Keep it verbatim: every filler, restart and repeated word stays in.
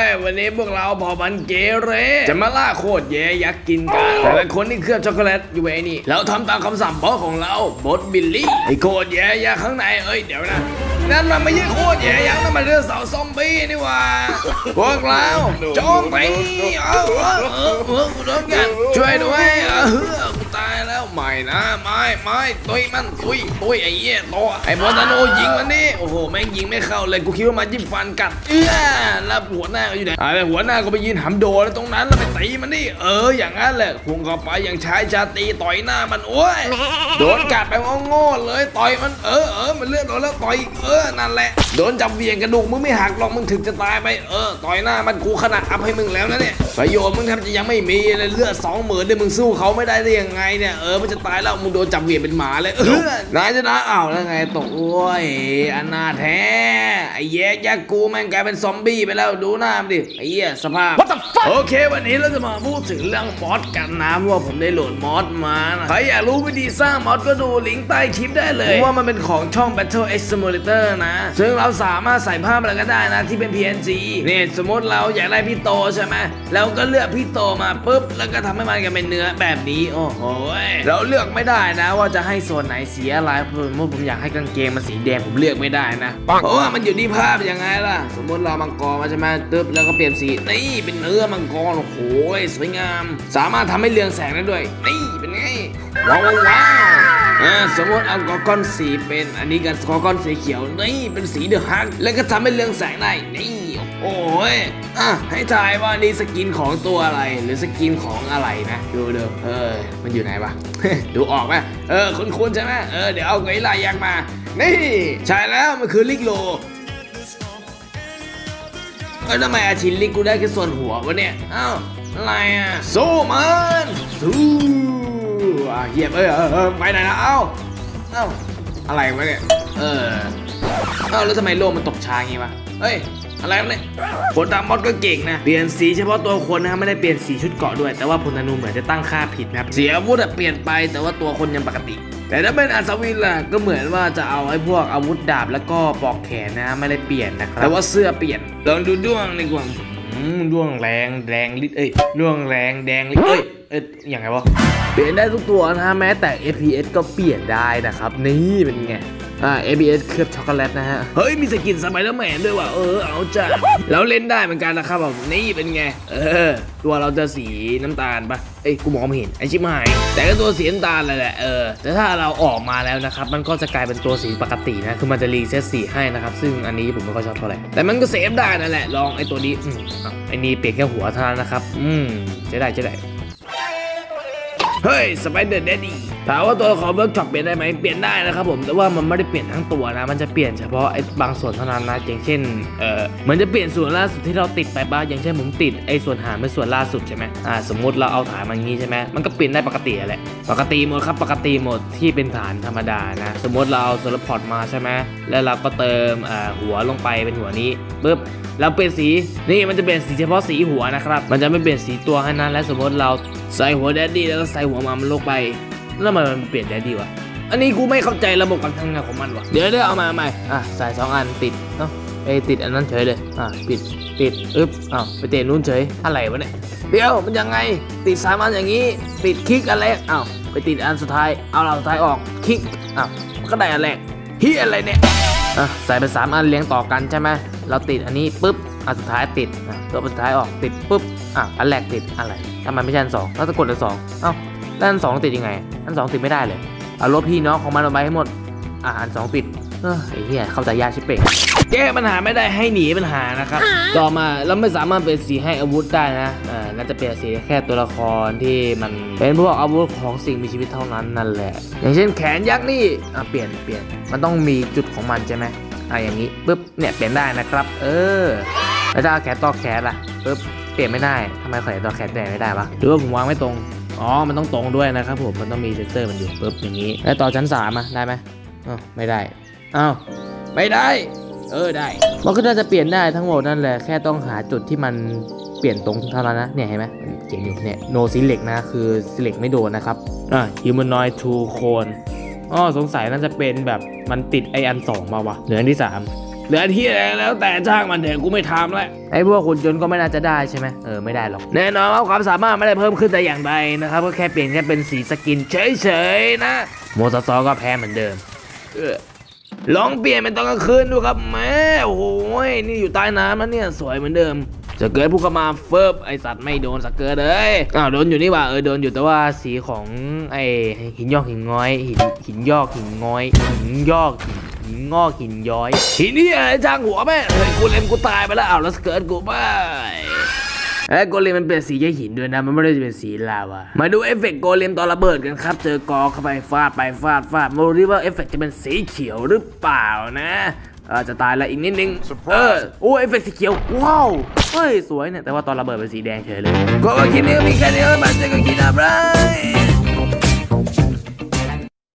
วันนี้พวกเราพอมันเกเรจะมาล่าโคตรแย่ยักษ์กินกันแต่ละคนที่เคลือบช็อกโกแลตอยู่ไอ้นี่แล้วทำตามคำสั่งบอสของเราบอสบิลลี่ไอ้โคตรแย่ยักษ์ข้างในเอ้ยเดี๋ยวนะนั่นมันไม่ใช่โคตรแย่ยักษ์นั่นมันเรื่องเสาซอมบี้นี่ว่าพวกเราโจมไปเออเออเออเออกูโดนกันช่วยด้วยเออกูตายแล้วไม่นะไม่ไม่ตุยมันตุยตุยไอ้เหี้ยตัวไอ้บอลธนูยิงมันนี่โอ้โหแม่งยิงไม่เข้าเลยกูคิดว่ามันจิ้มฟันกัดเอื้อแล้วหัวหน้าอยู่ไหนไอ้หัวหน้าก็ไปยืนหำโดแล้วตรงนั้นแล้วไปตีมันนี่เอออย่างนั้นแหละพุ่งเข้าไปอย่างชายชาตรีต่อยหน้ามันโอ้ยโดนกัดไปโง่ๆเลยต่อยมันเออเออมันเลือดโดนแล้วต่อยเออนั่นแหละโดนจับเวียงกระดูกมึงไม่หักหรอกมึงถึงจะตายไปเออต่อยหน้ามันกูขนาดอัพให้มึงแล้วนะเนี่ยประโยชน์มึงแทบจะยังไม่มีเลยเลือดสองหมื่นเนี่ยมึงสู้เขาไม่ได้ได้ยังไงเนี่ยเออมันจะตายแล้วมึงโดนจับเวียงเป็นหมาเลยเออนายจะนะอ้าวแล้วไงตกโอ้ยอันนาแท้ไอ้แย่ยักษ์กูแม่งกลายเป็นซอมบี้ไปแล้วดูหน้ามันดิไอ้เหี้ยสภาพโอเควันนี้เราจะมาพูดถึงเรื่องมอดกันนะเพราะว่าผมได้โหลดมอดมาใครอยากรู้วิธีสร้างมอดก็ดูลิงก์ใต้คลิปได้เลยว่ามันเป็นของช่อง Battle X Simulator นะซึ่งเราสามารถใส่ภาพอะไรก็ได้นะที่เป็น พี เอ็น จี นี่สมมติเราอยากได้พี่โตใช่ไหมเราก็เลือกพี่โตมาปุ๊บแล้วก็ทำให้มันกันเป็นเนื้อแบบนี้โอ้โหเราเลือกไม่ได้นะว่าจะให้ส่วนไหนสีอะไรสมมติผมอยากให้กางเกงมันสีแดงผมเลือกไม่ได้นะเพราะว่ามันอยู่ที่ภาพยังไงล่ะสมมติเรามังกรมาใช่ไหมตึ๊บแล้วก็เปลี่ยนสีนี่เป็นเนื้อมังกรโอ้โหสวยงามสามารถทำให้เรืองแสงได้ด้วยนี่เป็นไงว้าวว้าวอ่าสมมติเอากอก้อนสีเป็นอันนี้กับกอก้อนสีเขียวนี่เป็นสีเดือดฮักแล้วก็ทำให้เรืองแสงได้นี่โอ้ยอ่ะให้ทายว่านี่สกินของตัวอะไรหรือสกินของอะไรนะดูเด้อเออมันอยู่ไหนวะ ดูออกไหมเออคุ้นๆใช่ไหมเออเดี๋ยวเอาไก่ลายยักษ์มานี่ใช่แล้วมันคือลิกโลเออทำไมอาชินลิกกูได้แค่ส่วนหัววะเนี่ยอ้าวอะไรอ่ะสู้มันสู้อ่ะเหยียบเออเออไปไหนนะเอ้าเอ้าอะไรวะเนี่ยเออเอ้าแล้วทำไมโลกมันตกช้างี้วะเฮ้ยอะไรวะเนี่ยผลตามมอดก็เก่งนะเปลี่ยนสีเฉพาะตัวคนนะไม่ได้เปลี่ยนสีชุดเกราะด้วยแต่ว่าพลธนูเหมือนจะตั้งค่าผิดนะครับเสียอาวุธเปลี่ยนไปแต่ว่าตัวคนยังปกติแต่ถ้าเป็นอัศวินล่ะก็เหมือนว่าจะเอาไอ้พวกอาวุธดาบแล้วก็ปอกแขนนะไม่ได้เปลี่ยนนะครับแต่ว่าเสื้อเปลี่ยนลองดูด้วงในกล่องด้วงแรงแดงลิดเอ้ยด้วงแรงแดงลิดเอ้ยเอ้ยอย่างไงวะเปลี่ยนได้ทุกตัวนะแม้แต่ เอ พี เอส ก็เปลี่ยนได้นะครับนี่เป็นไงอ่า เอ บี เอส เคลือบช็อกโกแลตนะฮะเฮ้ยมีสกินสไปเดอร์แมนด้วยว่ะเออเอาจ้ะแล้วเล่นได้เหมือนกันนะครับแบบนี่เป็นไงเออตัวเราจะสีน้ำตาลปะเอ้ยกูมองไม่เห็นไอชิบหายแต่ก็ตัวสีน้ำตาลเลยแหละเออแต่ถ้าเราออกมาแล้วนะครับมันก็จะกลายเป็นตัวสีปกตินะคือมันจะรีเซ็ตสีให้นะครับซึ่งอันนี้ผมไม่ค่อยชอบเท่าไหร่แต่มันก็เซฟได้นั่นแหละลองไอตัวนี้อืมไอนี้เปลี่ยนแค่หัวเท่านั้นนะครับอืมจะได้จะได้เฮ้ยสไปเดอร์แดดดี้ถามว่าตัวละครเวิร์กช็อปเปลี่ยนได้ไหมเปลี่ยนได้นะครับผมแต่ว่ามันไม่ได้เปลี่ยนทั้งตัวนะมันจะเปลี่ยนเฉพาะไอ้บางส่วนเท่านั้นนะอย่างเช่นเออเหมือนจะเปลี่ยนส่วนล่าสุดที่เราติดไปบ้างอย่างเช่นผมติดไอ้ส่วนหางเป็นส่วนล่าสุดใช่ไหมอ่าสมมติเราเอาฐานมางี้ใช่ไหมมันก็เปลี่ยนได้ปกติแหละปกติหมดครับปกติหมดที่เป็นฐานธรรมดานะสมมติเราเอาโซลาร์พอร์ตมาใช่ไหมแล้วเราก็เติมอ่าหัวลงไปเป็นหัวนี้ปึ๊บแล้วเปลี่ยนสีนี่มันจะเปลี่ยนสีเฉพาะสีหัวนะครับมันจะไม่เปลี่ยนสีตัวให้นั้นและสมมติเราใส่หัวแดดดี้แล้วก็ใส่หัวมามันลงไปแล้วมันเปลี่ยนแดดดี้วะอันนี้กูไม่เข้าใจระบบการทำงานของมันวะเดี๋ยวเดี๋ยวเอามาใหม่อ่ะใส่สองอันติดเนาะไอ้ติดอันนั้นเฉยเลยอ่ะปิดติดอึ๊บอ้าวไปเตะนู้นเฉยอะไรวะเนี่ยเดี๋ยวมันยังไงติดสามอันอย่างนี้ปิดคลิกอันแรกอ้าวไปติดอันสุดท้ายเอาเราสุดท้ายออกคลิกอ้าวก็ได้อันแรกเฮียอะไรเนี่ยอ่ะใส่ไปสามอันเรียงต่อกันใช่ไหมเราติดอันนี้ปุ๊บอันสุดท้ายติดอ่ะตัวสุดท้ายออกติดปุ๊บอ่ะอันแรกติดอะไรทำไมไม่ใช่อันสองเราจะกดอันสองเอ้าแล้วอันสองติดยังไงอันสองติดไม่ได้เลยเอาลบพี่น้องของมันออกไปให้หมดอ่ะอันสองติดเออไอ้เหี้ยเข้าใจยากชิบเป่งแก้ปัญหาไม่ได้ให้หนีปัญหานะครับต่อมาเราไม่สามารถเปลี่ยนสีให้อาวุธได้นะอ่าน่าจะเปลี่ยนสีแค่ตัวละครที่มันเป็นพวกอาวุธของสิ่งมีชีวิตเท่านั้นนั่นแหละอย่างเช่นแขนยักษ์นี่อ่ะเปลี่ยนเปลี่ยนมันต้องมีจุดของมันใช่ไหมอ่ะอย่างนี้ปุ๊บเนี่ยเปลี่ยนได้นะครับเออแล้วถ้าแขนต่อแขนล่ะปุ๊บเปลี่ยนไม่ได้ทำไมแขนต่อแขนเปลี่ยนไม่ได้วะหรือว่าผมวางไม่ตรงอ๋อมันต้องตรงด้วยนะครับผมมันต้องมีเซนเซอร์มันอยู่ปุ๊บอย่างนี้แล้วต่อชั้นสามอ่ะได้ไหมอ๋อไม่ได้อ้าวไม่ได้เออได้มันก็น่าจะเปลี่ยนได้ทั้งหมดนั่นแหละแค่ต้องหาจุดที่มันเปลี่ยนตรงเท่านั้นนะเนี่ยเห็นไหมเขียนอยู่เนี่ย no select นะคือ select ไม่โดนนะครับอ่ะ humanoid to cone อ๋อสงสัยน่าจะเป็นแบบมันติดไออันสองมาวะเหลืออันที่สามเหลือที่อะไรแล้วแต่จ้างมันเถอะกูไม่ทำแล้วไอ้พวกขุนยนต์ก็ไม่น่าจะได้ใช่ไหมเออไม่ได้หรอกแน่นอนว่าความสามารถไม่ได้เพิ่มขึ้นแต่อย่างใดนะครับก็แค่เปลี่ยนแค่เป็นสีสกินเฉยๆนะโมซาซอก็แพ้เหมือนเดิมเออลองเปลี่ยนเป็นตอนกลางคืนดูครับแม่โอ้โหนี่อยู่ใต้น้ำแล้วเนี่ยสวยเหมือนเดิมจะเกิดผู้เข้ามาเฟิบไอสัตว์ไม่โดนสักเกิดเลยอ้าวโดนอยู่นี่ว่าเออโดนอยู่แต่ว่าสีของไอหินยอกหินง้อยหินหินยอกหินง้อยหินยอกหินหินงอกหินย้อยหินนี่อะไรจ้างหัวแม่เฮ้ยกูเล่นกูตายไปแล้วอ้าวแล้วสเกิร์ตกูไปไอ้โกเลมมันเป็นสีแค่หินด้วยนะมันไม่ได้เป็นสีลาวะมาดูเอฟเฟกต์โกเลมตอนระเบิดกันครับเจอกอเข้าไปฟาดไปฟาดฟาดมาดูดิว่าเอฟเฟกต์จะเป็นสีเขียวหรือเปล่านะอาจจะตายแล้วอีกนิดนึงเออโอ้เอฟเฟกต์สีเขียวว้าวเฮ้ยสวยเนี่ยแต่ว่าตอนระเบิดเป็นสีแดงเฉยเลยก็คลิปนี้ก็มีแค่นี้แล้วมาเจอกันคลิปหน้าบาย